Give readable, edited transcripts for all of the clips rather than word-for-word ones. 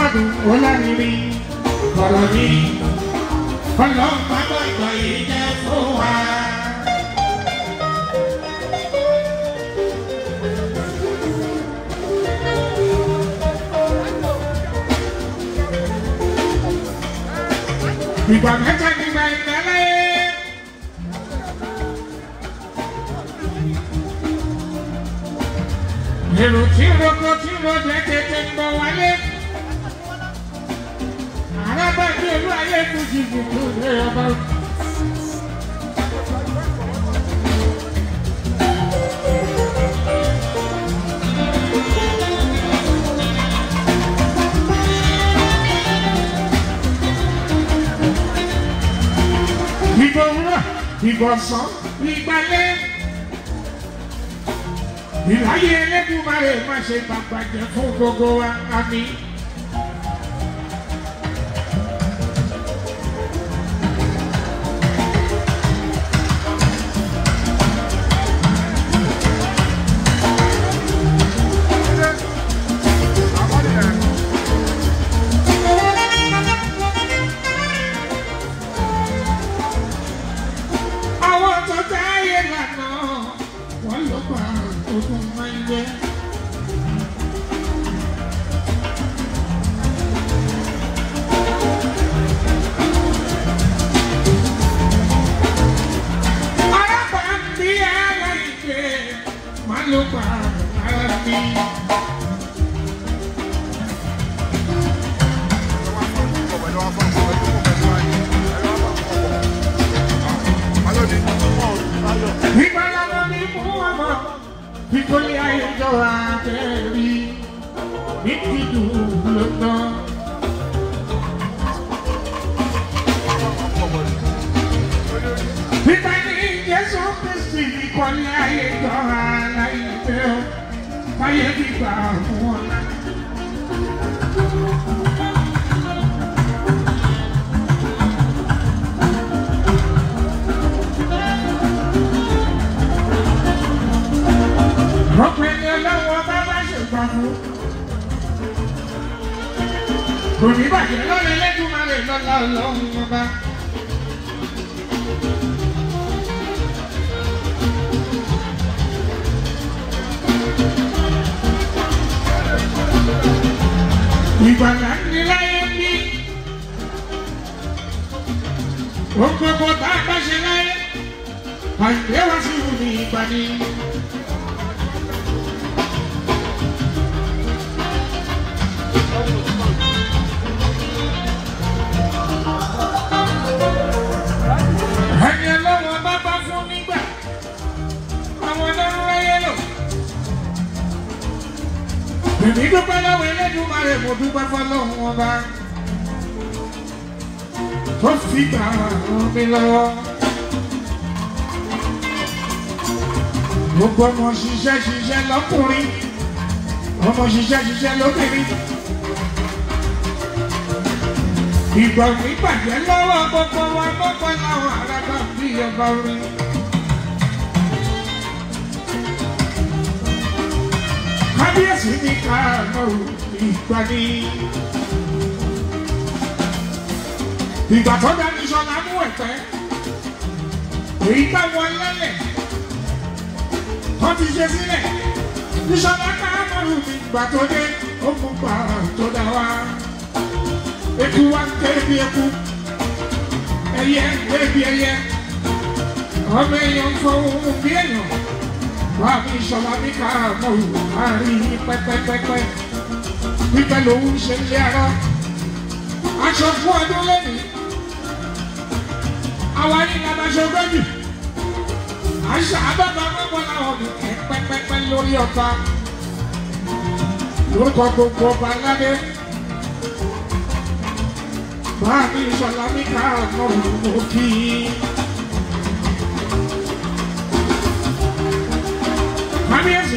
Ọdún Ọlánírin ọ̀rọ̀ mi. Ọlọ́run bàbá ìgbà yìí jẹ́ fún wa. Ìgbà mẹ́ta nígbà ìgbàlẹ̀. Èrò tí roko tí rọ̀jẹ̀ tètè ń bọ̀ wálé. Arábàjẹ́ olú ayé kú jìbìtì lé ọba. Ìgbòho ìgbọ̀nsán ìgbàlẹ̀. Ìláyé Ẹlẹ́dùmarè má ṣe bàbàjẹ́ fún gbogbo wa àmín. Àwọn tó dáyé lánàá wọ́n ló pa ogun máa ń jẹ́. Arábàá ń bí ara ìgbé máa ló pa ara mi. Ìgbàlódé ní fún ọmọ ìkọlẹ̀ ayéjọba tẹ̀lé ìdídù lọ́tọ̀. Ìgbà ní Jésù Kristi ìkọlẹ̀ ayéjọba láìpẹ́ ọ́ fáyé gbígbà fún wọn. Ọ̀pẹ̀lẹ̀ ọlọ́wọ́ bá bá ṣègbà fún. Kò ní bàjẹ́ lọ́rẹ̀ Ẹlẹ́dùmarè lọ́lá Ọlọ́run ọba. Ìgbàlà ní láyé bí. Ohun gbogbo tá a bá ṣe láyé. Àìgbé wá sí ìwúni ìgbà ni. Ẹni Ọlọ́run bá bá fún nígbà, àwọn ọlọ́run ráyé lò. Èmi dúpẹ́ lọ́wọ́ Ẹlẹ́dùmarè, mo dúpẹ́ fọ́lọ́run ọba. Ó fi gbà ràn mí lọ́wọ́. Gbogbo ọmọ ṣiṣẹ́ lọ́kùnrin, ọmọ ṣiṣẹ́ lóbìnrin. Ìgbà mi bàjẹ́ lọ́wọ́ gbogbo wa gbogbo láwọn arábà bí ọba orin. Kábíyèsí ní káàmọ́ ìgbà ní. Ìgbà tó dá ní Ṣọlá mú ẹ̀pẹ́. Èyí táwọn lẹ́lẹ̀ wọ́n ti ṣe sílẹ̀. Ní Ṣọlá káàmọ́ ìgbà tó dé ó mú pa tó dá wá. Eku wa ń ké bí eku, ẹyẹ ń ké bí ẹyẹ, ọmọ èèyàn ń fọwọ́ bí èèyàn, wà á fi Ṣọlá ní káàmọ́ àárín pẹ́pẹ́pẹ́pẹ́, pípẹ́ lòun ṣe ń lé arọ́, aṣọ fún ọdún lẹ́nu, àwa ní labaṣọ gbẹ́jù, àṣà àbábá mọ́mọ́ làwọn kẹ̀ pẹ́pẹ́pẹ́ lórí ọba, lórúkọ gbogbo ọba aládé. Báàmì Ṣọlá ní káàmọ́ òkì. Kábíyèsí,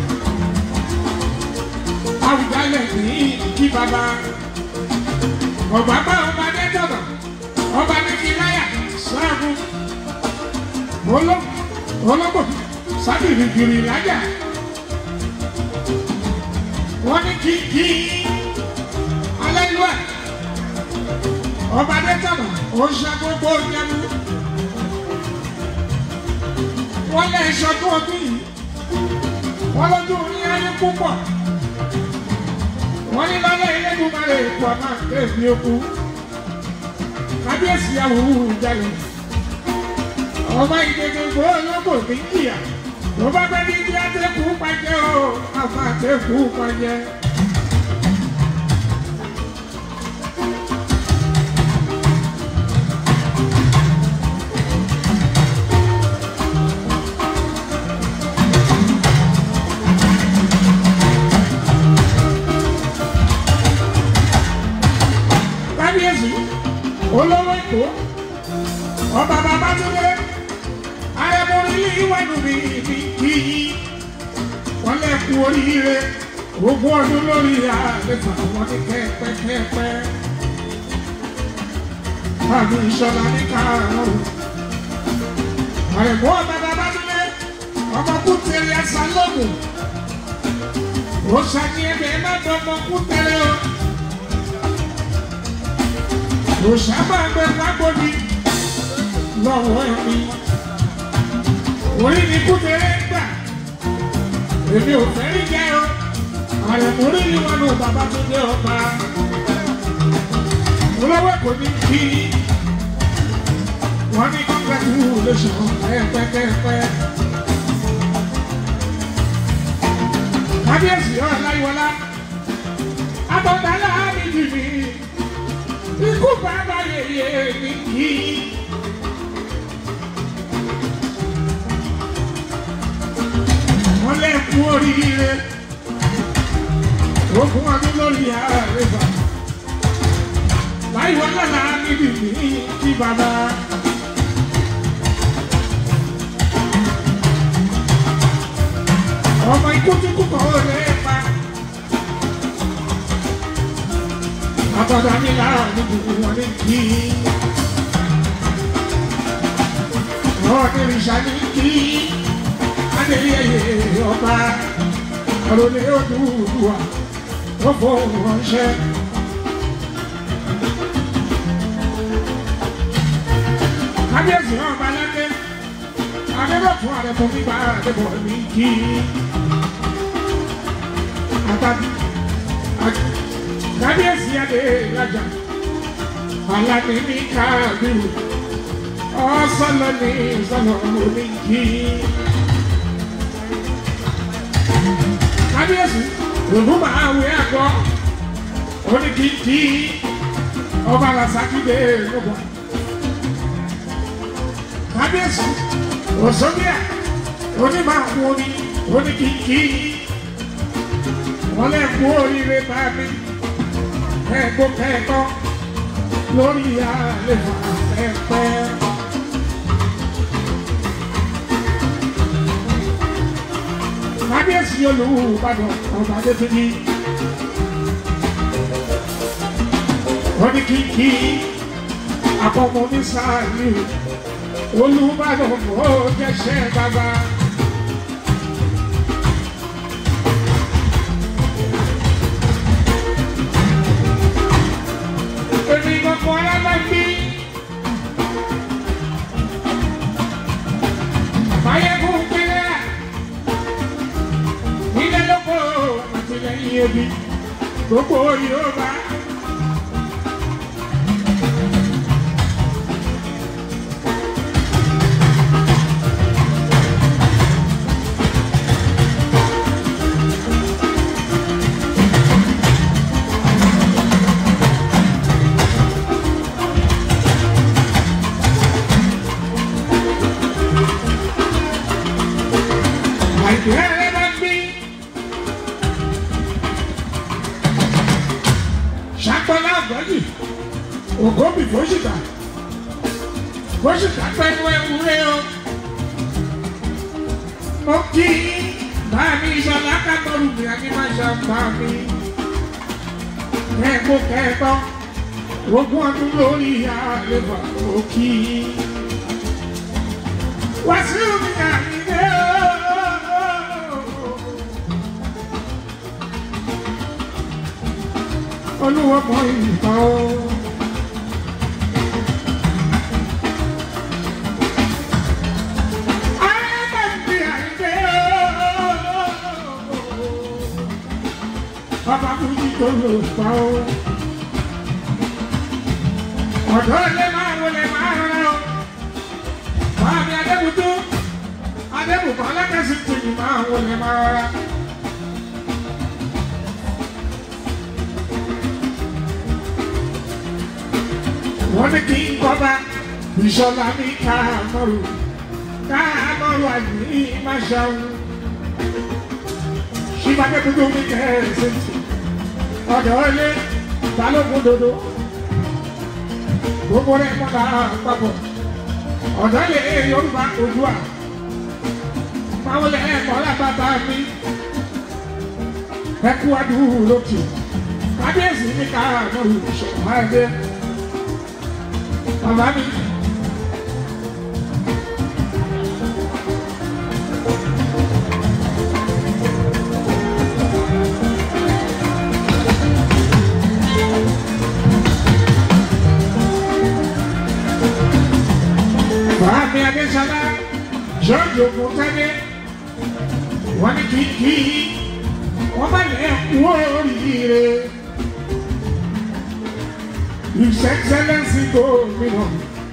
Àwùjalẹ̀ ní kí bàbá. Ọba bá ọba dé tọ̀nà, ọba ní kí láyà sáàbù. Ológbò sábìrì gìrì lájà. Wọ́n ní kí ọba Adétọ̀nà ó ṣe gbogbo ìyẹnu wọ́n lé ìṣọdún ọdún yìí wọ́n lójú ní ayé púpọ̀ wọ́n ní lọ́lẹ́ Elédùmarè ètò ọmọ àkéèfì okú kábíyèsí àwòrán ìjàlè ọmọ ìdèdè gbòólógbò ní kíyà ló bá gbé ní bí àtẹkù pàjẹ́ o àwọn àtẹkù pàjẹ́. Olówó Èkó ọba Babátúndé arẹmọrí ìwádùn mi kìí wọn lè kú oríire ogún ọdún lórí àlefa wọn ní kẹpẹkẹpẹ àmì ìṣọlá ní karùnún àrẹmọ ọba Babátúndé ọmọ Kútẹlẹ Sálọmù ó ṣàkíyèmí ẹ má dọmọ Kútẹlẹ o. Òṣàbà gbẹ fagbọ́dì lọ́wọ́ ẹ̀mí. Orí ni Kútẹlẹ gbà. Èmi ò fẹ́ rí jẹ́ o. Àrẹ̀mú rí ni wọn lò Babátúndé ọba. Olówó Èkó ní kí. Wọ́n ní congratulation pẹ́pẹ́pẹ́. Kábíyèsí Ọláyíwọlá. Abọ́dálá mi jì mí. Ikú bàbá yèyé ní kí. Wọ́n lè kú oríire. Ogún ọdún lórí àrẹ̀bà. Láyíwọlá náà níbi ní kí bàbá. Ọmọ ikú tí kú kọ́ lè pa. Abọ́dá mi lára níbi wọn ní kí. Ọ̀dẹ̀ ìṣà ní kí. Adéyẹyẹ ọba. Àròlé Odùduwà. Ó fòun ránṣẹ́. Kábíyèsí ọba lẹ́gbẹ́. Adébọ̀tún àrẹ̀fọ́ gbígbà àdébọ̀ ní kí. Àtàbí. Kábíyèsí Adélájà Àlàní ní Kábírù ọ̀sánlọ́ ní ìsọ̀nà oníkì. Kábíyèsí ògùn máa wé àgọ́ oníkìkì ọba Làsákìdé lọ́gbọ̀n. Kábíyèsí òṣòbíà onímọ̀ oníkìkì wọ́n lè kú oríire bá mi. Kẹ́kọ̀ọ́ lórí àlefa pẹ́pẹ́. Kábíyèsí Olúbàdàn ọba Adétúnjì. Wọ́n ní kìkì àkọ́kọ́ ní sáàlì Olúbàdàn ó jẹ́ṣẹ́ bàbá. Gbogbo Yorùbá. Ògómì fòṣìkà pẹ̀lú ewúrẹ́ o. Mo kí bá mi Ìṣọ̀lá Kábọ̀rù mi àti máa ṣàǹfà mi. Kẹ́kọ̀ọ́ ogún ọdún lórí àlefa mo kí. Wàsíù mi Àyìndé o. Olúwo mọ ìtàn o. tó lò pa ó. Ọ̀dọ́ lè máa wọlé máa rọra o. Báàmì Adébùtú, Adébùkọ́ lẹ́kẹ̀sí tìǹbù máa wọlé máa rọra. Wọ́n ní kí n kọ́ba Ìṣọ̀lá ní Káàmọ́rù àní Máṣáú. Ṣíbà Adébùtú mi kẹ́ẹ̀sì ọ̀dọ́ ilé Balógun dodo. Gbogbo rẹ̀ mọ́ta papọ̀. Ọ̀dọ́ ilé Yorùbá Oòduà. Máwo lẹ mọ́lá bàbá mi. Ẹkú adúrú lókè. Kábíyèsí ní Káàmọ́rù Ìṣọ̀lá ẹgbẹ́. Bàbá mi. Bàbá Adéṣọlá, George Ògúntádé, wọ́n ní kìkì, wọ́n bá lè kú oríire. His Excellency gómìnà,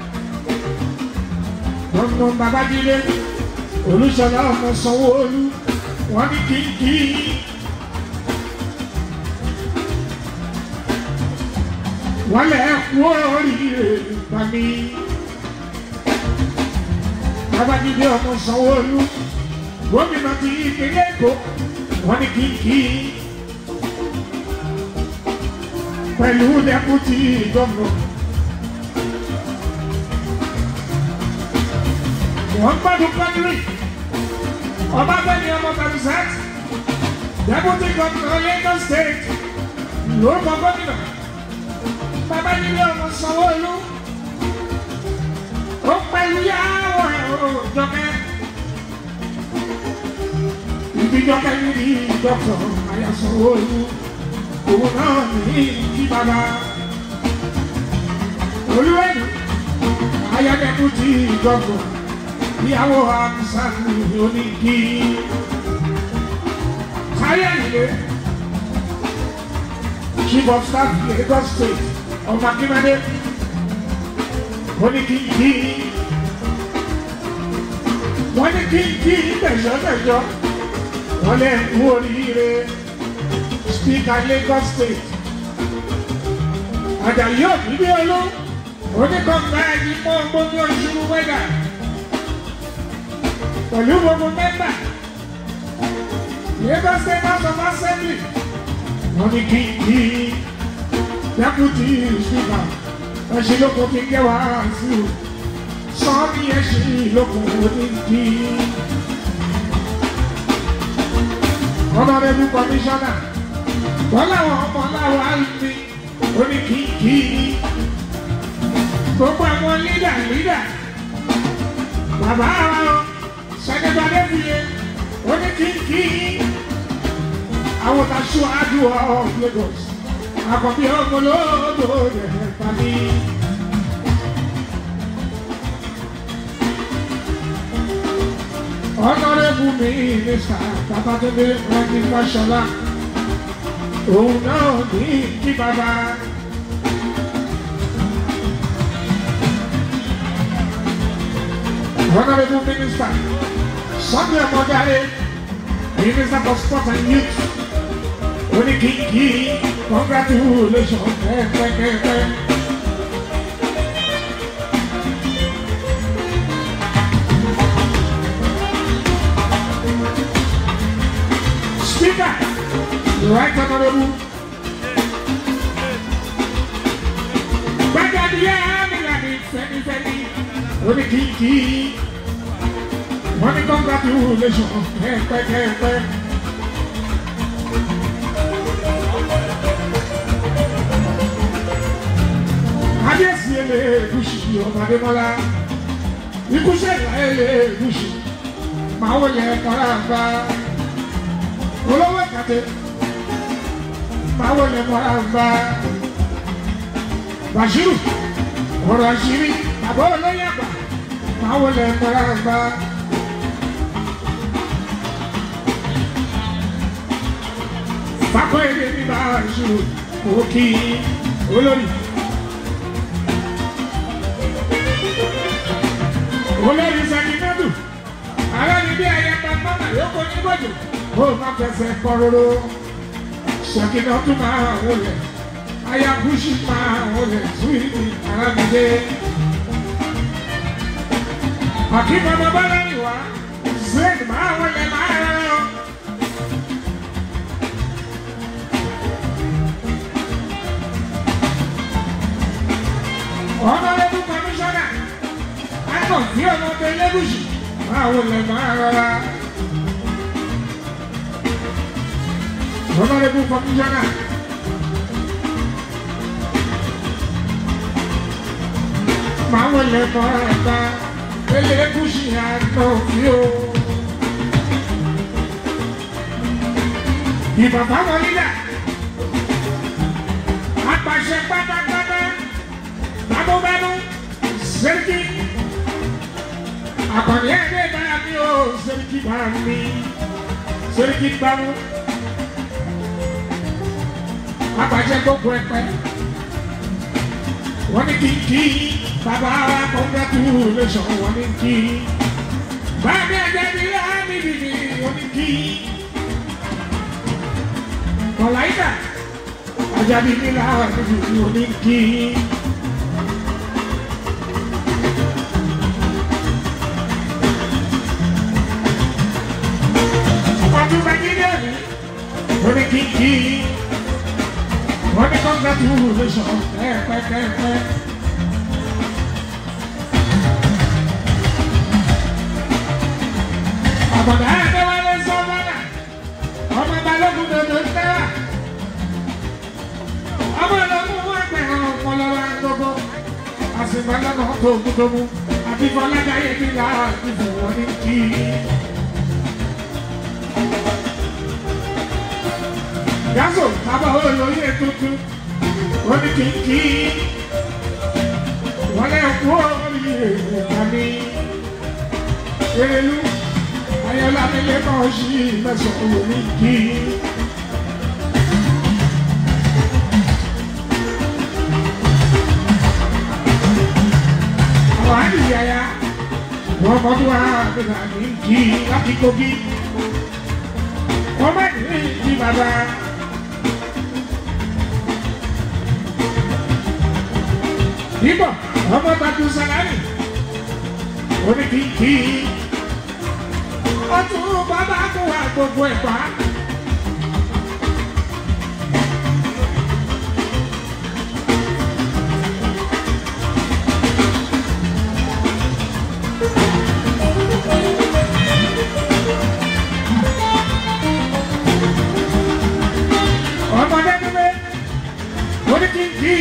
Gómìnà Babájídé, Olúṣọlá ọmọ Sanwó-Olú, wọ́n ní kìkì. Wọ́n lè kú oríire bàmí. Babájídé ọmọ Sanwó-Olú, gómìnà ti ìpínlẹ̀ Èkó, wọ́n ní kìkì. Pẹ̀lú dẹ́kútì gómìnà. Wọ́n gbọ́dọ̀ kọ́ndírì. Ọbáfẹ́mi ọmọ Kàbísẹ́t, dẹ́kútì gómìnà Lagos State, lórúkọ gómìnà. Babájídé ọmọ Sanwó-Olú. Ó pẹ̀lú yàwó ẹ̀ òjọ̀kẹ́. Ìdíjọ́kẹ́ ní dọ́kítọ̀ Aya Sanwó-Olú. Òun náà ní kí bàbá. Olúwẹ̀dù ayájẹ́kù ti dọ́kítọ̀. Ìyàwó Àmísàtù oníkì. Káyọ̀dé Chief of Staff Lagos State ọmọ Akínmádé. Wọ́n ní kí wọ́n ní kí tẹ̀sọ́ wọ́n lè kú oríire Speaker Lagos State Àjàyí Òbíbíolú oníkọ̀ọ̀kan ẹ̀yìn mọ́ gbogbo ìṣúrú wẹ́dà pẹ̀lú gbogbo mẹ́mbà Lagos State House of Assembly. Wọ́n ní kí Deputy Speaker ẹ̀ṣin lóko fi gé wá sí o sọ́ọ́ni ẹ̀ṣin lóko ní kí. Honorable Commissioner Bọ́láwọ̀ Ọmọláwọ̀ Alimi oníkìkì. Gbogbo àwọn lídà bàbá wa Sẹ́nẹ́tọ̀ Adébíyẹ oníkìkì. Àwọn taṣu àdúrà of Lagos. Àkọ́bí ọmọlódò rẹ̀ pàdé. Honorable Minister Babátúndé Fáṣọlá. Òun náà ní kí bàbá. Honorable Minister Sunday Ọmọdáre, Minister for Sport and Youth. Oníkìkì. Congratulations, Speaker, Right Honorable. Oníkìkì. Wọ́n ní congratulations, Kábíyèsí Elégùṣì ọmọ Adémọ́lá. Ikú ṣẹ̀dá Elégùṣì. Màá wọlé kọ́ra gba. Olówó Ẹ̀kàtẹ́. Màá wọlé kọ́ra gba. Bàṣírù. Ọ̀rọ̀ àṣírí. Bàbá olóyè àgbà. Màá wọlé kọ́ra gba. Fákọ̀ èdè ní báṣu òkì olórí. Olórí Sàkínátù, aláàbí bí ayé bàbá náà yóò kó ní gbọ́dọ̀. Ó máa fẹsẹ̀ kọ́ róró. Sàkínátù máa wọlé. Aya Bùṣí máa wọlé. Súwìtì alábìdé. Àkíkọ́ bàbá lẹ́yìn wá. Zed máa wọlé máa rẹ̀ ọ́. Honorable Commissioner, I know you know the language. I will never. Honorable Commissioner, I will never. The language I know you. If I found a leader, I'm a shepherd. Babu Seriki Akọni ẹgbẹ́ bára mi ó Seriki bára mi Seriki Babu Apàṣẹ gbogbo ẹ̀pẹ́ wọ́n ní kí bàbá wa congratulation wọ́n ní kí bàbá ẹ̀jẹ̀ mi láàmì bìbì wọ́n ní kí Mọ̀láyíkà Àjàdí mi láàmì bìbì wọ́n ní kí. Only Kiki, only congratulations, About that, there was someone. Oh, my Balogu, the Star. I'm a little as if I don't go to go. I think all that I did last before the key. Gaso, bàbá olóyè tuntun, wọ́n ní kìkì, wọ́n lè kú orí ìkànnì. Erelu, Ayọ̀lá mi lè mọ̀ sí mẹ́sàn-án orí kì. Àwọn àdìyàyà, wọ́n mọ́tò wá àgbẹ̀dà ní kì láti Kogi. Wọ́n má ní kí bàbá. Ibo, ọmọ Bàtú Sàlámì, oní kìkì, ọtún bàbá kó wa gbogbo ẹ̀pá. Ọmọdé nílé, oní kìkì.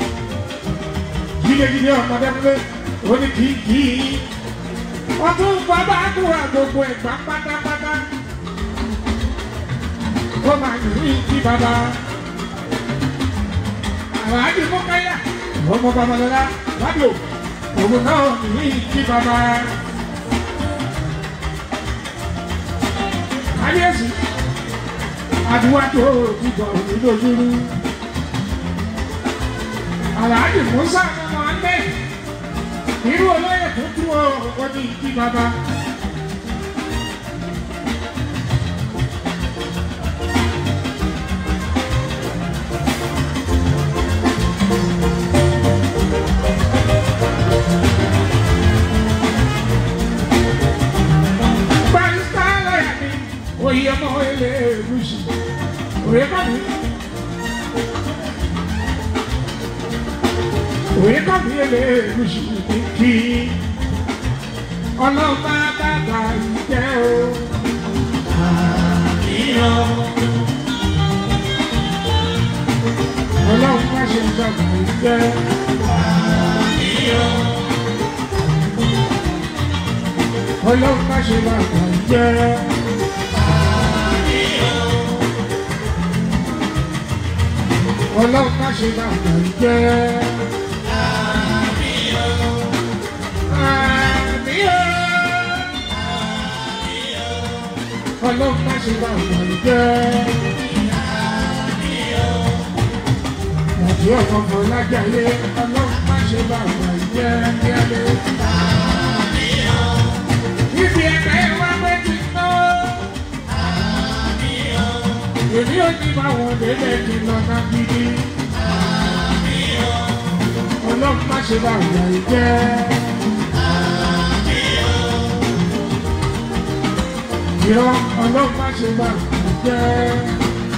Gígé ọmọdé nílé, oní kìkì. Ọdún bàbá kó wa gbogbo ẹ̀gbá pátápátá. Ó máa ní kí bàbá. Àlàájì Mọ́káyà, ọmọ Babalọ́lá, Wábíò, òun náà ní kí bàbá. Kábíyèsí, àdúrà tó dìbò òní lójúrú. Àlàájì Mùsá ni wọ́n ń bẹ̀. Irú olóyè tó dúró wọ́n ní kí bàbá. Barista lọ́yà ni oyè ọmọ ilé ìlúṣì. Òye kọ́ mi. Òye kọ́ mi ilé ìlúṣì ní kí. Ọlọ́mọ bàbá ìjẹ́ o. Àníyàn. Ọlọ́run má ṣe ìjọba ìjẹ́. Àníyàn. Ọlọ́run má ṣe bàbá ìjẹ́. Àníyàn. Ọlọ́run má ṣe bàbá ìjẹ́. Ọlọ́run má ṣe bá ọ̀nà ìjẹ́. Àjàdí ọmọ Fọlájayé ọlọ́run má ṣe bàbá jẹ́ kíálé. Ibi ẹ̀ka ìwà pé ti ná. Èmi ò ní bá wọn délé kí n lọ ná gidi. Ọlọ́run má ṣe bàbá jẹ́. Ìrọ̀ ọlọ́run má ṣe bàbá jẹ́.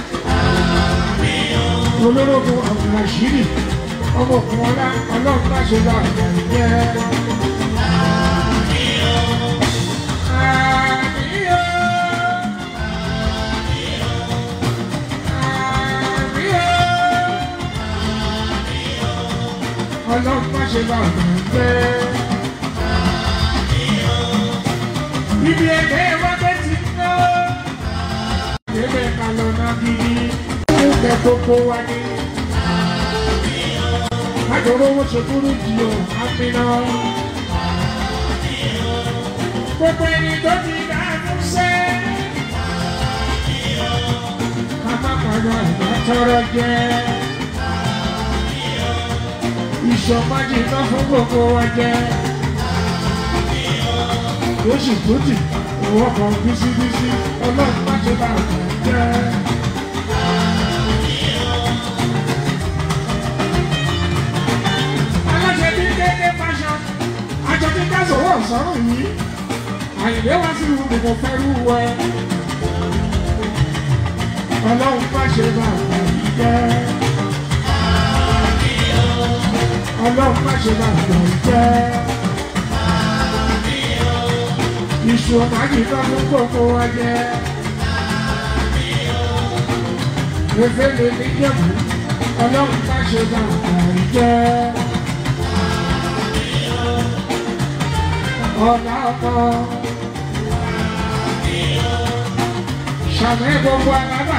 Olórogún àwọn àṣírí ọmọkùnrin ọlá ọlọ́run má ṣe bá àgbà jẹ́. Ọlọ́run má ṣe bá àgbà jẹ́. Ibi ẹgbẹ́ wa bẹ́ ti ná. Ẹgbẹ́ kan lọ náà gidi. Ẹ gbogbo wa ni àjọ̀rọ̀ owó ṣòkúrú jì ó àmìnà gbogbo ẹni tó ti dánú sẹ́ kámákànà ìgbàtọ́rọ̀ jẹ́ ìṣọ̀májì náà fún gbogbo wa jẹ́ oṣù tó jì owó kan bísíbísí ọlọ́run má ṣe bá ọ̀gá jẹ́. Àjọ̀dí ká sọ̀rọ̀ sọ̀rọ̀ yìí, Àyìndé wá sí ìlú gbogbo fẹ́rú wẹ. Ọlọ́run má ṣe bá àgbà yìí jẹ́. Ọlọ́run má ṣe bá àgbà yìí jẹ́. Iṣu ọ̀májì náà fún gbogbo wa jẹ́. Efele ní Jẹ̀bú, Ọlọ́run má ṣe bá àgbà yìí jẹ́. Ọ̀nà ọmọ ṣàmì gbogbo alábà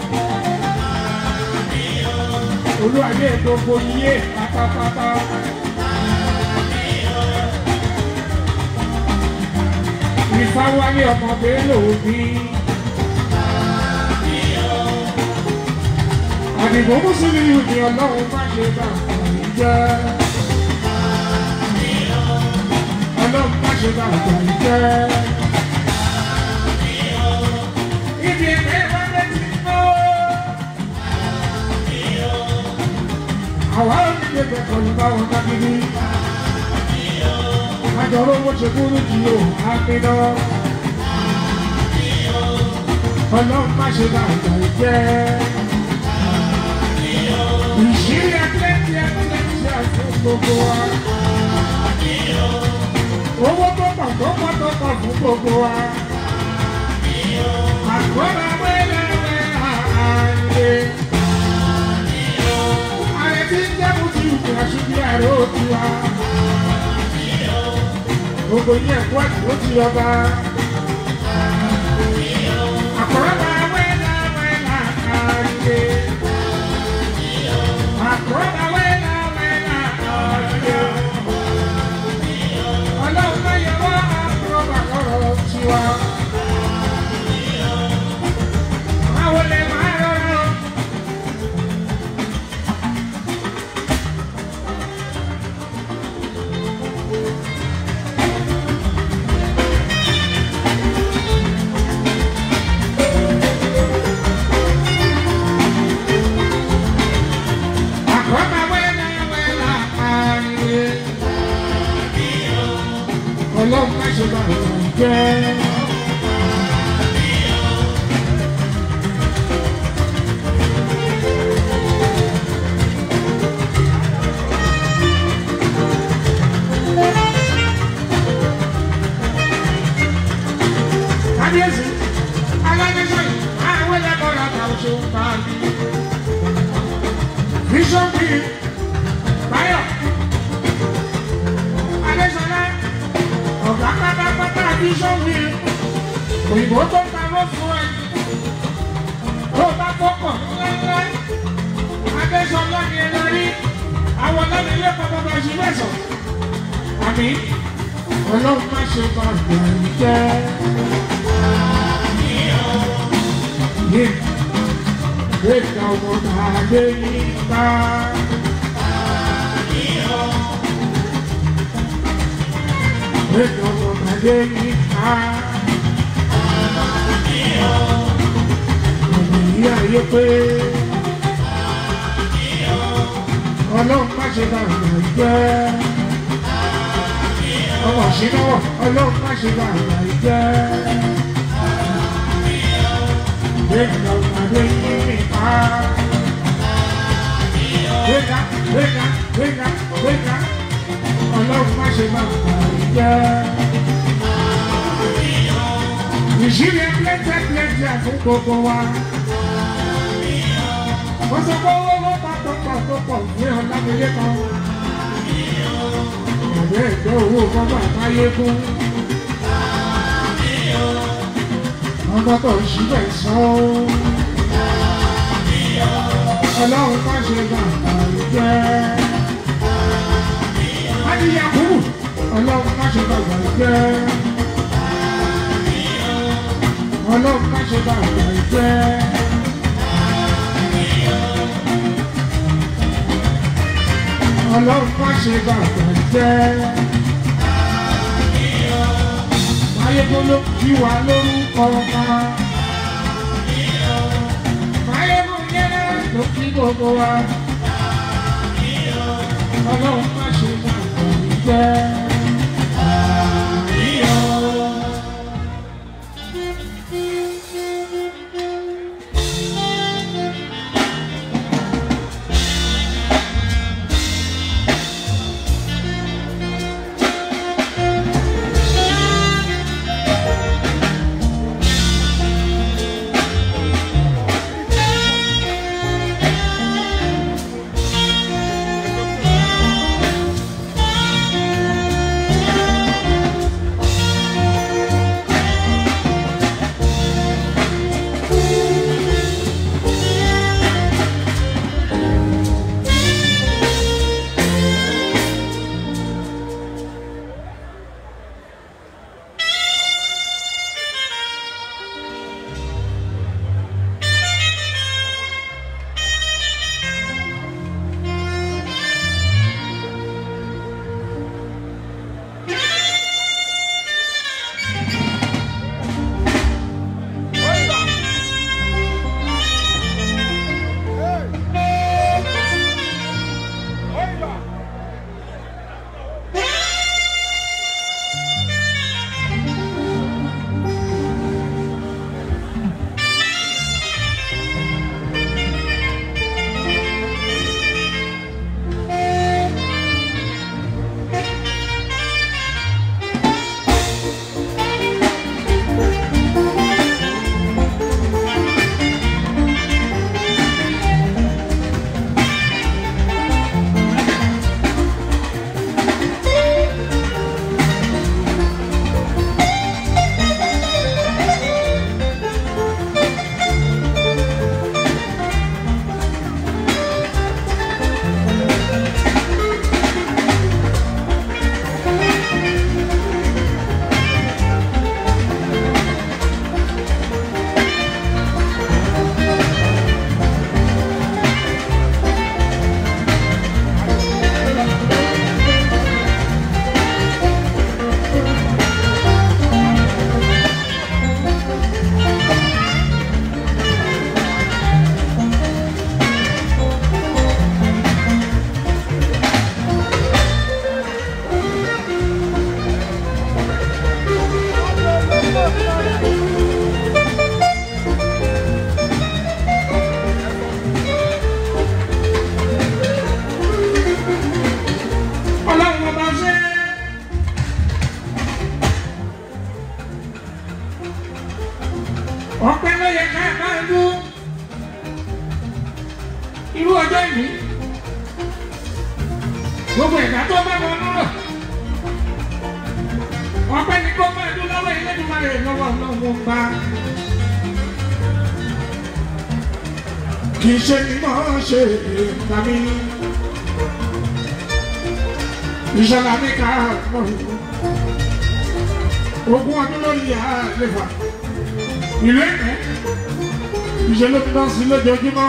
olúwàyé gbogbo yíyé pátápátá ìfáwáyé ọmọdé lòdì àdìgbò mùsùlùmí ni ọlọ́run má ṣe bá àgbà jẹ́. Ọlọ́run má ṣe bá àgbà jẹ́. Ibi ẹgbẹ́ wa bẹ́ ti ná. Àwa ò ní lébẹ̀ kọlu báwọn kábíní. Àjọ̀rọ̀ owó ṣe kúrú jù ó àmìnà. Ọlọ́run má ṣe bá àgbà jẹ́. Ìṣírí àtẹ́tí àti gbogbo wa. Owó tó pọ̀ fún gbogbo wa. Àgbọ̀nà wẹ́lẹ́wẹ́ àáyé. Ààrẹ tí ń jẹ́ mú ti ìpè àṣùbí ààrẹ òtí wa. Gbogbo yẹn kú àdúgbò ti ọba. Àgbọ̀nà wẹ́lẹ́wẹ́ àáyé. Àgbọ̀nà wẹ́lẹ́wẹ́ àáyé. Ọlọ́run máa yẹ wá àbúrò bàkọ́rọ̀ tiwa. Àwọn olè máa rọrọ. Àkọ́kọ́ wẹ́lẹ́wẹ́lá ààyè. Ọlọ́run má ṣe bá àgbà jẹ́. Kábíyèsí, alágbèsọ yìí, àwọn ẹlẹ́kọ̀ọ́ làtà oṣù Báàlì. Bíṣọ́ọ̀bù Báyọ̀, Adéṣọlá. Ọ̀gá pátápátá bíṣọ́ọ̀bù òyìnbó tó ń pamọ́ fún ẹ. Tó bá kọ́kọ̀ ńláńlá, Adéṣọlá ni ẹ lọ rí. Àwọn ọlọ́run ilé pàpàpà ṣì mẹ́sàn. Àmì Ọlọ́run má ṣe bá àgbà yìí jẹ́. Ìgbà ọmọ náà lé níta. Èèyàn ọmọdé yìí ká. Ìyá ayé pé Ọlọ́run má ṣe bá àgbà jẹ́. Ọmọ ìṣínáwọ̀ Ọlọ́run má ṣe bá àgbà jẹ́. Èèyàn ọmọdé yìí ká. Wéga, wéga, wéga, wéga. Ọlọ́run má ṣe bá àgbà jẹ́. Ìṣírí ẹgbẹ́tẹ́gbẹ́tẹ́ fún gbogbo wa. Wọ́n sọ pé owó tó pọ̀ fún Ọlámilé kan. Àbẹ́ ẹ̀gbẹ́ owó bọ́bá Máyégún. Ọmọ tó ń ṣíbẹ̀ sọ. Ọlọ́run má ṣe bá àgbà jẹ́. Adìyàkúrù Ọlọ́run má ṣe bá àgbà jẹ́. Ọlọ́run má ṣe bá àgbà jẹ́. Ọlọ́run má ṣe bá àgbà jẹ́. Máyégún ló kí wa lórúkọ ọmọ. Máyégún yẹn ló kí gbogbo wa. Ọlọ́run má ṣe bá àgbà jẹ́. irú ọjọ́ ìní gbogbo ẹ̀dá tó bá wọn náà ọpẹ́ ní kó máa dún lọ́wọ́ ilé ìdúmọ̀ rẹ̀ lọ́wọ́ ọlọ́wọ́ bá kì í ṣe ni mo ṣe tàbí ìṣọ̀lá mi ká mọ̀ ogún ọdún lórí àlefa ìlú ẹ̀kẹ́ ìṣẹ̀lẹ̀ tó dán sí lójoojúmọ́.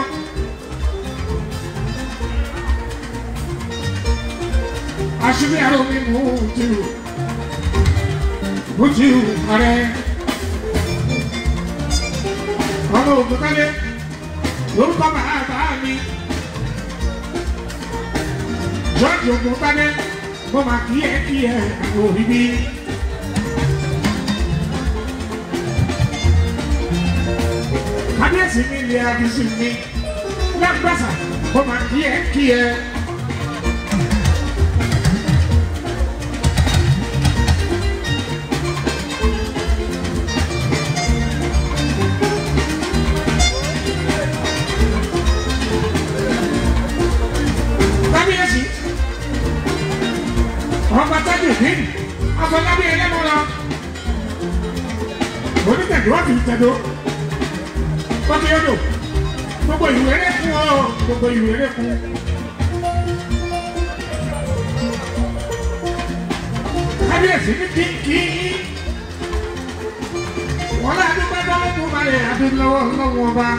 Àṣírí àrò mi mú un jù Mutiu ààrẹ ọmọ Ògúntádé lórúkọ bàbá mi George Ògúntádé mo máa kí ẹ òbí bí. Kábíyèsí mi lè àbísí mi lágbàsà mo máa kí ẹ. Afọlábí ẹlẹ́mọ̀ lọ. Onítẹ̀dọ́ àti ìtẹ̀dọ́. Bọ́kì odò. Gbogbo ìwé rẹ̀ fún ọ. Gbogbo ìwé rẹ̀ fún. Kábíyèsí ní kí. Wọ́n lé adúgbò lọ́wọ́ tó balẹ̀ adúlọ́wọ́ lọ́wọ́ ọba.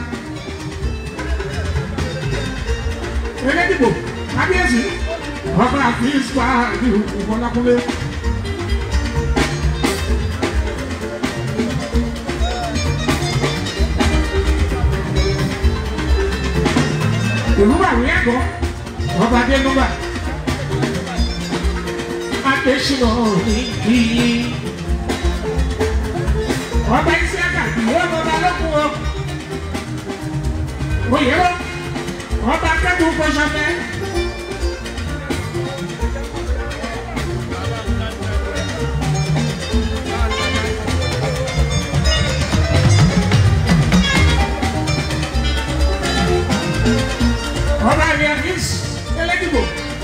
Elédìbò kábíyèsí. Ọba àti ìsúpa ìlú Ìbọlákúnlé. Ìrúbà rí ẹ̀kọ́, ọba Adénúbà, Adéṣínà ní kíyí. Ọba Ìsíákà ìwé ọba lókun o. Oyè o, ọba akẹ́kọ̀ọ́ Fọṣọfẹ́. Ọba Arianis Ẹlẹ́dìbò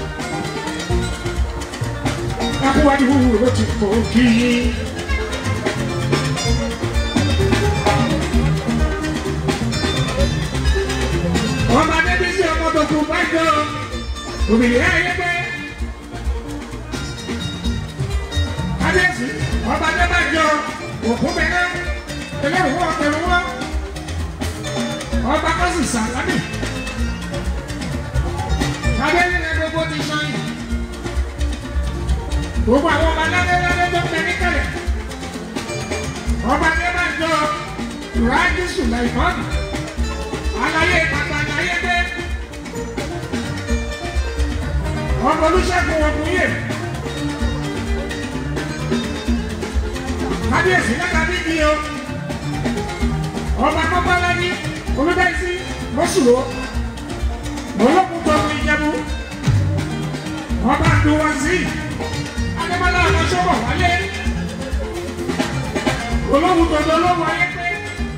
Akúwádìí ló ti pọ̀ kí. Ọba Adébísí ọmọ tó kú bájọ́ òmìnira ayẹgbẹ́. Kábíyèsí ọba Adébájọ́ òkú bẹ̀rẹ̀ ẹlẹ́wọ̀n ọ̀tẹ̀wọ̀n ọba Kọ́sì Sàlámì. Adéyẹ ní gbogbo ti sọyìn. Gbogbo àwọn ọba ládéládé tó ń bẹ níkàlẹ̀. Ọba Adébájọ́ Rájí Sùlẹ̀mọ́nù. Aláyé pàtàkì ayédè. Ọba Olúṣẹ́gun Ògúnyè. Kábíyèsí lẹ́ka bíbí o. Ọba Kọ́kọ́lẹ́ní Olúbẹ́sí Mọ́sùlùmọ́. Olókùn tó ń Ìjẹ̀bú. Ọba Àdúwàsí Adébọ́lá Ọmọṣọ́bọ̀ wálé. Olókùn tó ń lọ́wọ́ ayé pé.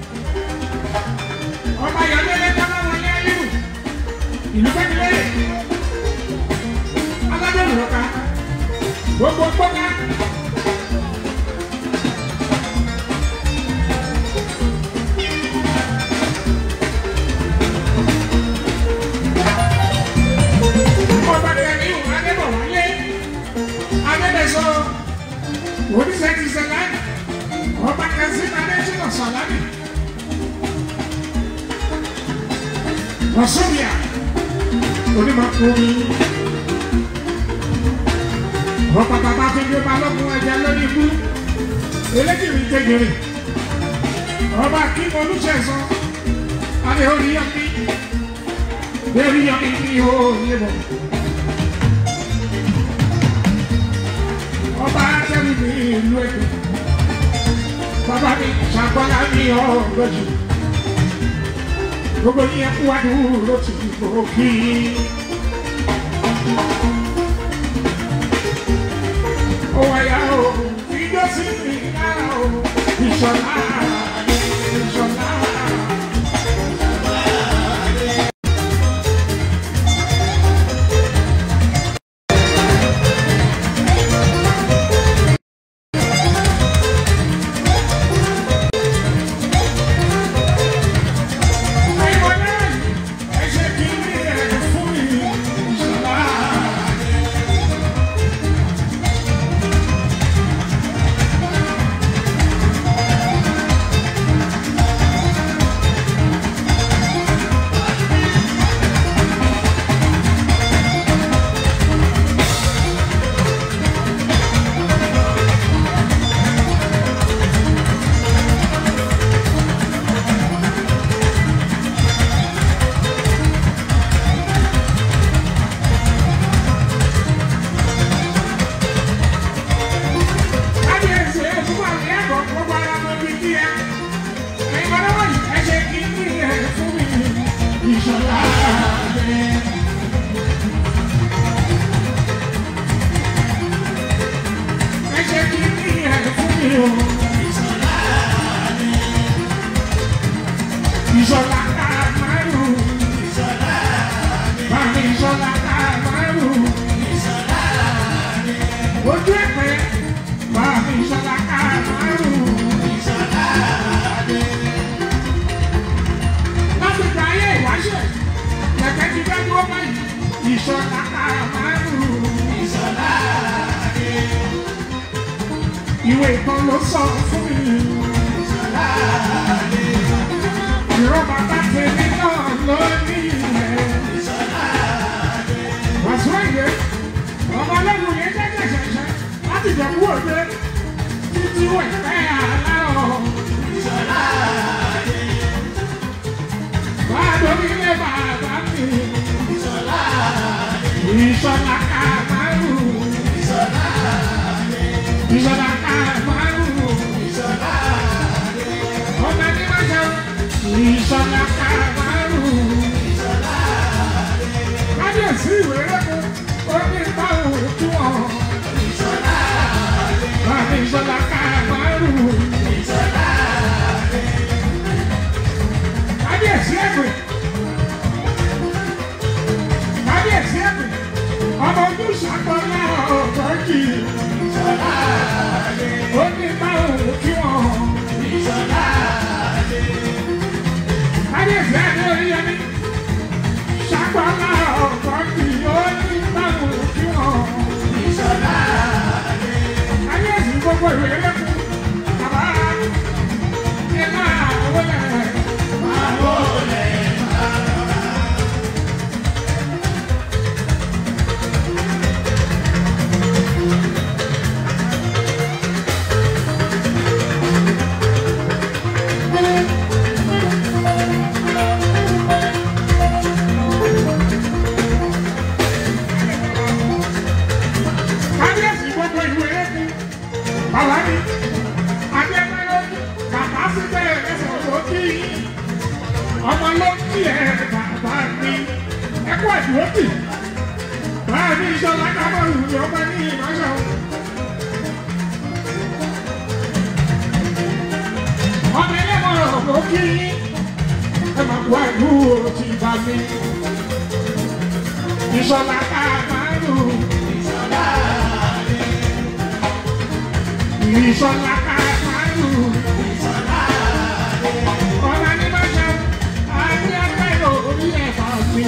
Ọba Yọ̀délé Tọ́lá wọlé Aliyu. Ìlú Pẹ́kílẹ́. Aládé Òrùka. Gbogbo gbọ́ká. Oníṣẹ́jì Sàlámì, ọba Kazeem Adéṣínà Sàlámì, Ọ̀ṣọ́bíà, onímọ̀kùnrin, ọba bàbá tó gbé balógun ẹja lórí ikú, eléjìrì jẹjẹrì, ọba Akíma Olúṣẹ̀san, Adéoríyọmí, Adéoríyọmí ní Oyèbọ̀. Ọba Ajẹ́rì ní ìlú Èkó, bàbá mi Ṣàgbọ́lá ní ọ̀gbẹ́jù, gbogbo yín kú wádùú ló ti dìbò kí. Ó wáyà o, ìjọ sí mi lára o, Ìṣọ̀lá, Ìṣọ̀lá. Fún mi. o. Ìṣọ̀lá Kamaru. Mami Ìṣọ̀lá Kamaru. Ojú ẹ̀pẹ́. Mami Ìṣọ̀lá Kamaru. Láti gba ayé ìwáṣẹ̀, kẹ̀kẹ́ ti fẹ́ dúró báyìí. Ìṣọ̀lá Kamaru. Ìwé ìtàn ló sọ fún mi. Ìrọ̀ bàbá tèmi náà ló ní ilẹ̀. Wàásù ìwé ọmọ ọlọ́run yẹn jẹ́jẹ́ ṣẹ̀ṣẹ̀ láti jẹ̀kú òde títí wẹ̀ fẹ́ aláwọ̀. Wàá lórí ilé bàbá mi. Ìṣọ̀lá Kamaru. Ìṣọ̀lá Kamaru. Ọmọ ẹni máa jẹ Ìṣọ̀lá Kamaru. Kábíyèsí ìwé rẹ́kun omi báwo tún ọ̀. Bàbá Ìṣọ̀lá Kamaru. Kábíyèsí ẹ̀gbẹ́. Kábíyèsí ẹ̀gbẹ́. Ọmọ ojú ṣàkọlá ọ̀gbọ́n kì í. Omi báwo tún ọ̀. Kábíyèsí ẹ̀gbẹ́ orí ẹni. Ṣàkọlá ọ̀gbọ́n kì í. Omi báwo tún ọ̀. Kábíyèsí gbogbo ìwé lẹ́kùn. Bàbá ẹ máa wọlé. Máa wọlé. Kábíyèsí gbogbo ìwé lẹ́kùn. Bàbá mi, Adébáyọ̀, bàbá sí bẹ́ẹ̀ ẹsẹ̀ lókì. Ọmọ ló ń kí ẹ bàbá mi. Ẹ kú àdúrótì. Báyọ̀ ní Ìṣọ̀lá Kamaru ni ọmọ ní ìmáṣọ́. Ọmọ ẹlẹ́mọ̀ràn ló kí ẹ máa kú àdúrótì bá mi. Ìṣọ̀lá Kamaru. Ìṣọ̀lá Kamaru. Ọmọ ní máṣọ́. Àbí ẹgbẹ́ lórí ẹ̀fọ́ mi.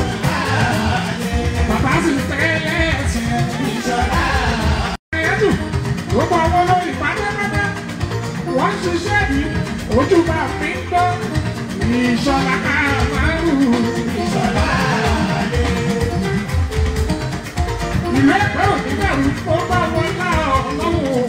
Bàbá sì tẹ́lẹ̀ ẹ̀sìn. Ẹ̀yẹ́dù gbogbo àwọn olórí pátápátá wọ́n ń ṣiṣẹ́ bí ojú bá mi ń gbọ́. Ìṣọ̀lá Kamaru. Ìlú ẹ̀pẹ́ òní bẹ̀rù ó bá wọn lá ọlọ́wọ́.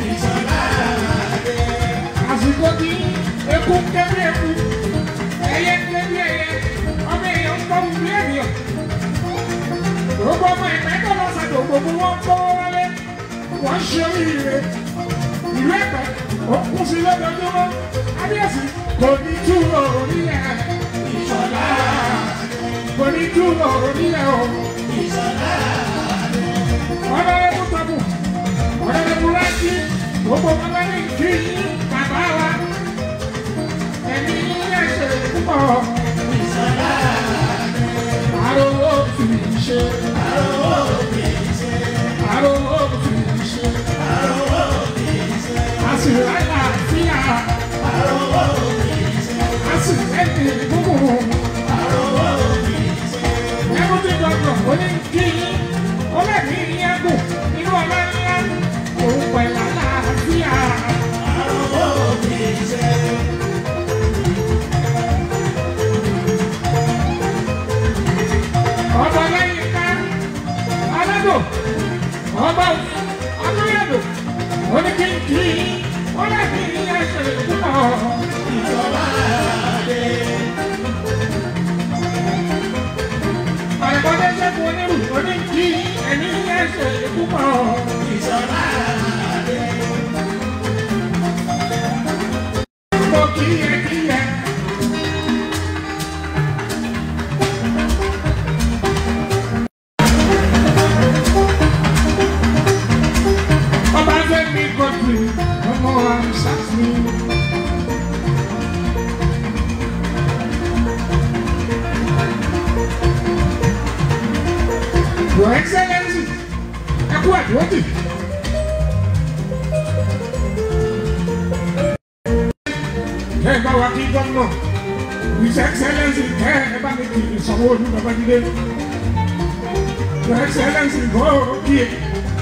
Àsìkò tí eku ń ké bí eku, ẹyẹ ń ké bí ẹyẹ, ọmọ èèyàn ń gbọ́ bí ènìyàn. Gbogbo ọmọ ìpẹ́ tó lọ sàdó gbogbo wọn kó wọlé. Wọ́n ṣe oríire. Ìlú ẹ̀pẹ́ ó kú sí lójoojúmọ́. Kábíyèsí kò ní túrò orílẹ̀. Ìṣọ̀lá kò ní túrò orílẹ̀ o. Ọ̀rẹ́dẹ́kùn tọ́kù, ọ̀rẹ́dẹ́kùn rántí, gbogbo ọmọ ní kí bàbá wa. Ẹni ẹ̀ṣẹ̀ púpọ̀. Àròwó fi ṣe. Àròwó fi ṣe. Àsìláyà fíà. Àsìlẹ́yìn gbogbo. Ẹkún tí dọ́kítọ̀ ó ní kí ó lè ní ìyẹ́gùn nínú ọlá ńlá. Òun pẹ̀lú àlàáfíà. Ọba lẹ́yìn ká aládò ọba akọ́yàdò oníkíńkì ọlẹ́bí ẹsẹ̀ púpọ̀. Àìbọ̀dé sẹ́kù onírù oníkí ẹni ẹsẹ̀ púpọ̀. Mo kíyẹ. Ọba Fẹ́mi Godwin ọmọ mi. Your Excellency, ẹ kú àdúrótì. Ẹ bá wa kí gómìnà, His Excellency ẹ bá mi kì í Sanwó-Olú Babájídé. Your Excellency kò kí ẹ.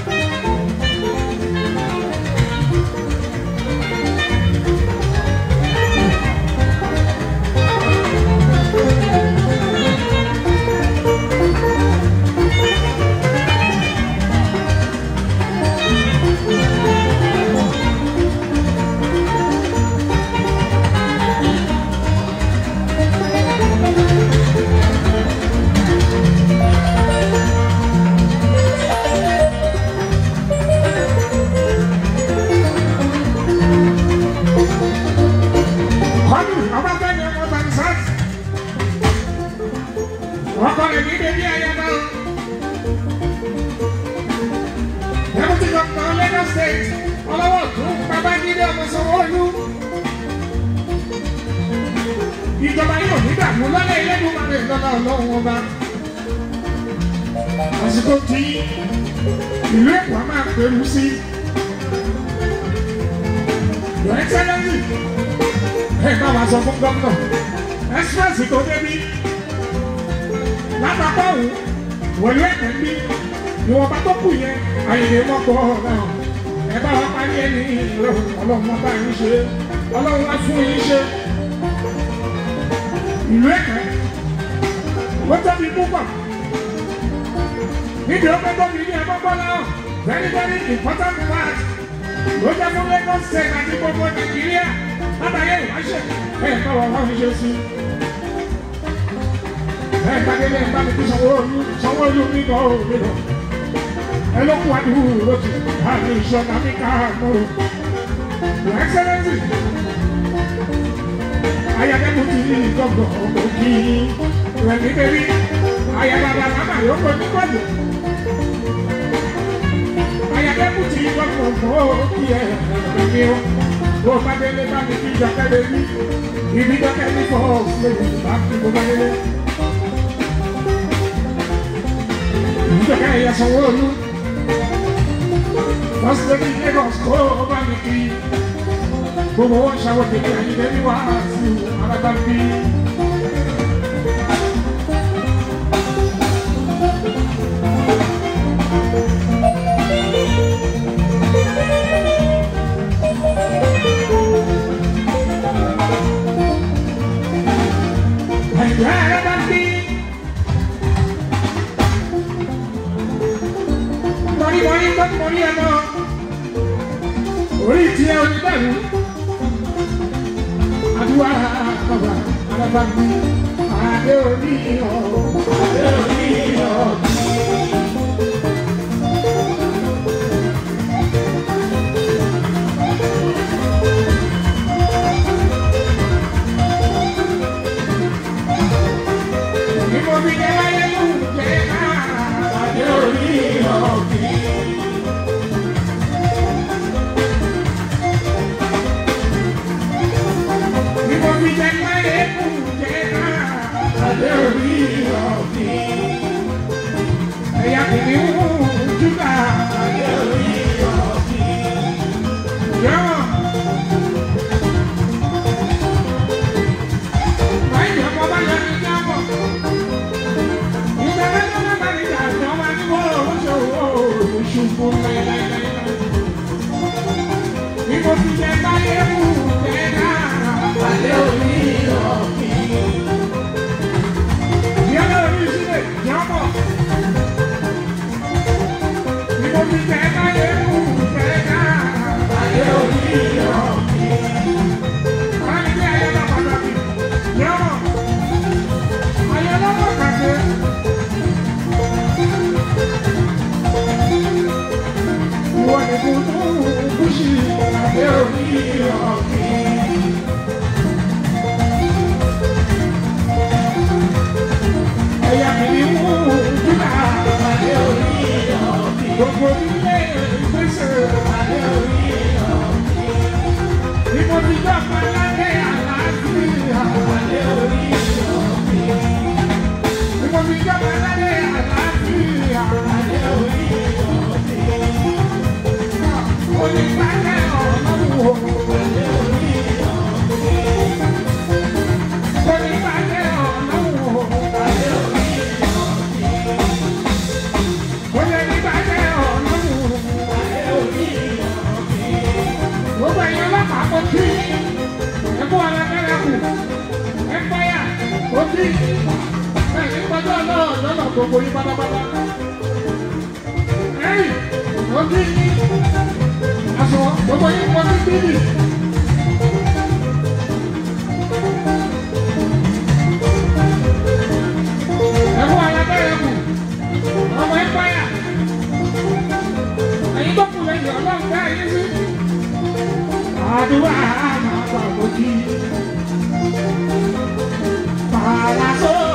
Ìjọba yóò ní dààmú lọ́lẹ̀ Elédùmarè lọ́lá Ọlọ́run ọba. Àsìkò tí ìlú Èkó a máa pẹ̀lú sí. Your Excellency, ẹ bá wa sọ fún gómìnà. Express tó débi. Lápapọ̀ òun, wọ̀lú ẹ̀kẹ́ bí. Ìwọ̀nba tó kù yẹn, àyèlè mọ́kọ́ náà. Ẹ bá wa parí ẹni ìlú Ọlọ́run ọba yìí ṣe. Ọlọ́run wá fún yín ṣe. Ìlú Èkó wọ́n tóbi púpọ̀ níbi ó pẹ́tọ́ mi ní ẹgbọ́gbọ́ náà very very important part ló jẹ́ fún Lagos State àti gbogbo Nàìjíríà lábàáyé ìwáṣẹ̀ ẹ̀ bá wà wọ́n ṣe sí ẹ̀ gbàgede ẹ̀ bá mi kí Sanwó-Olú mi kọ́ òwe lọ ẹ ló kú àdúgbò lókè àmì ìṣọ̀nà mi ká mọ́ Your Excellency. Ayagẹ́kùn ti ní ìgbọ̀ngàn òkì rẹ̀ nítorí ayababa mama yòókù nígbàdùn. Ayagẹ́kùn ti gbọ̀ngàn òkì ẹ̀mí o. Bó bá délé bá mi kí Jọkẹ́ lé ní. Ibi Jọkẹ́ ní fọ́ọ̀sì lè bá kí bó bá délé. Ibi Jọkẹ́ ẹ̀yẹ Sanwó-Olú. Fọ́ọ̀sì lè ní Lagos kó bá mi kí. Gbogbo wọn ṣàwọ̀ tètè àyíké ní wàásù alábàbí. Ẹ̀yà alábàbí. Mọ̀rí tó mọ̀rí ẹ̀ náà. Orí tiẹ̀ onídàlú. Adúlá bàbá alábàbí adé orí ọ̀ adé orí ọ̀. Ìmọ̀ mi jẹ́ láyé ló ń jẹ́ náà adé orí ọ̀ kì í. Adé orí ọ̀kì, ẹ̀yà kìnìún Júdà. Adé orí ọ̀kì, yọ̀wọ̀. Báyìí ọmọ bá yọ ní jábọ̀. Ìgbàlẹ́ tó bá bá ní ìjà àjọ wa ní wọ́n ò ṣe owó ìṣubú lẹ́lẹ́lẹ́. Bí mo fi jẹ báyé mú jẹ náà. Adé orí ọ̀kì. Gbogbo ilé ìgbésẹ̀ alẹ́ orí ọ̀gbìn. ní bàjẹ́ ọlọ́run o. Kò ní bàjẹ́ ọlọ́run o. Kò ní bàjẹ́ ọlọ́run o. Gbogbo ẹ̀yin ọlọ́pàá kò tí ẹ̀kọ́ alágbára kù ẹ̀fọ́yà kò tí ẹ̀yin gbọ́dọ̀ lọ́nà gbogbo yín pátápátá. Ẹ̀yìn kò tí aṣọ gbogbo yín kò tí bíbí. Ẹ̀kọ́ alágbára kù ọmọ ẹ̀fọ́yà ẹ̀yin tó kù lẹ́yìn ọlọ́run dá yín sí. Àdúrà máa gbà lókì. Para